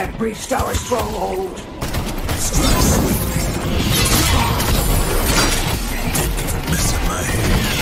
have breached our stronghold. Strike swiftly. Mess in my head.